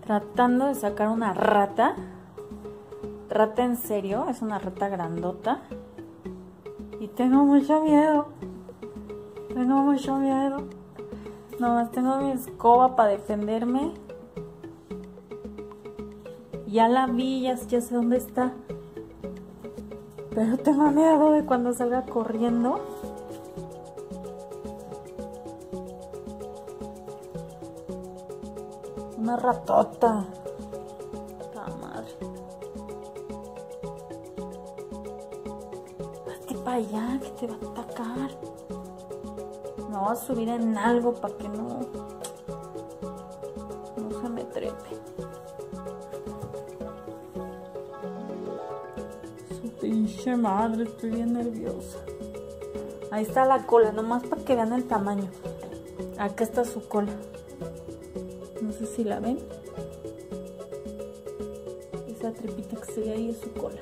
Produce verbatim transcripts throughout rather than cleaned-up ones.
Tratando de sacar una rata. Rata en serio, es una rata grandota. Y tengo mucho miedo. Tengo mucho miedo. Nomás tengo mi escoba para defenderme. Ya la vi, ya, ya sé dónde está. Pero tengo miedo de cuando salga corriendo. Una ratota. ¡Ta madre! Hazte para allá, que te va a atacar. Me voy a subir en algo para que no, no se me trepe. Su pinche madre, estoy bien nerviosa. Ahí está la cola, nomás para que vean el tamaño. Acá está su cola. No sé si la ven. Esa tripita que se ve ahí es su cola.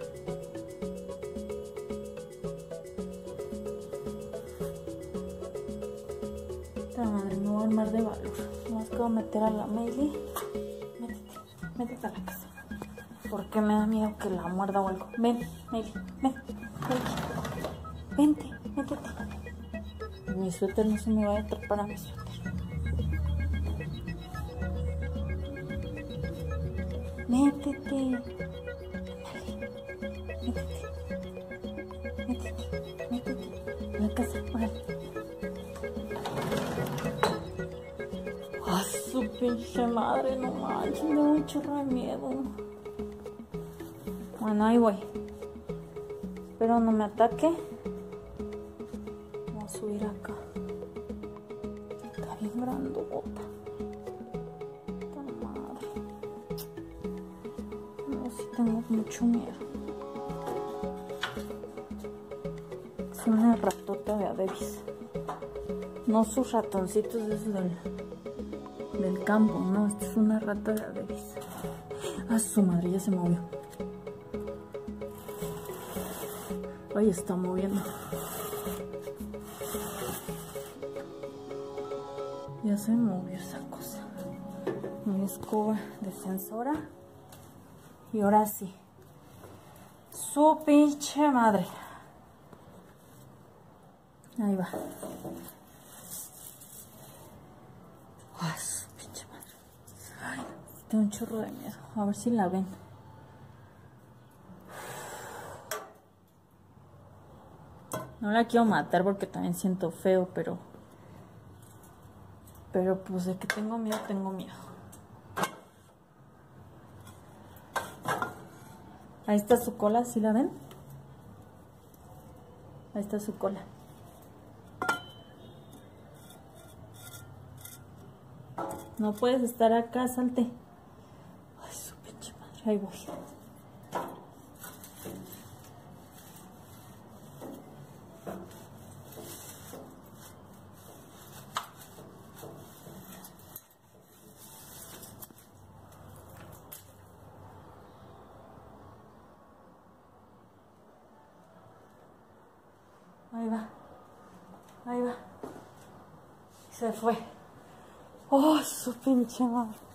Esta madre, me voy a armar de valor. Nomás que voy a meter a la Meili. Métete, métete a la casa. Porque me da miedo que la muerda o algo. Ven, Meili, ven, ven. Vente, métete. Mi suéter no se me vaya a atrapar a mi suéter. Métete. Métete. Métete. Métete. En la casa, órale. ¡Ah, su pinche madre! No manches, me da un chorro de miedo. Bueno, ahí voy. Espero no me ataque. Vamos a subir acá. Está bien grandota. Esta madre. No, sí tengo mucho miedo. Es una ratota de Adebis. No sus ratoncitos esos del, del campo, no. Esta es una rata de Adebis. Ah, su madre, ya se movió. Ay, está moviendo. Ya se movió esa cosa. Mi escoba defensora. Y ahora sí. Su pinche madre. Ahí va. Ay, su pinche madre. Ay, tengo un chorro de miedo. A ver si la ven. No la quiero matar porque también siento feo, pero... Pero pues de que tengo miedo, tengo miedo. Ahí está su cola, ¿sí la ven? Ahí está su cola. No puedes estar acá, salte. Ay, su pinche madre, ahí voy. Ahí va. Ahí va. Se fue. Oh, su pinche madre.